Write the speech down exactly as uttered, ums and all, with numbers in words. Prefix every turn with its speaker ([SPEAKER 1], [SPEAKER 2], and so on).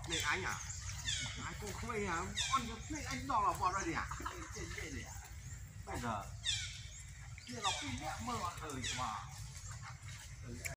[SPEAKER 1] này anh à anh cô khuê à con này anh đỏ là bọt ra đi à trên đây này bây giờ kia là pin mẹ mơ thời mà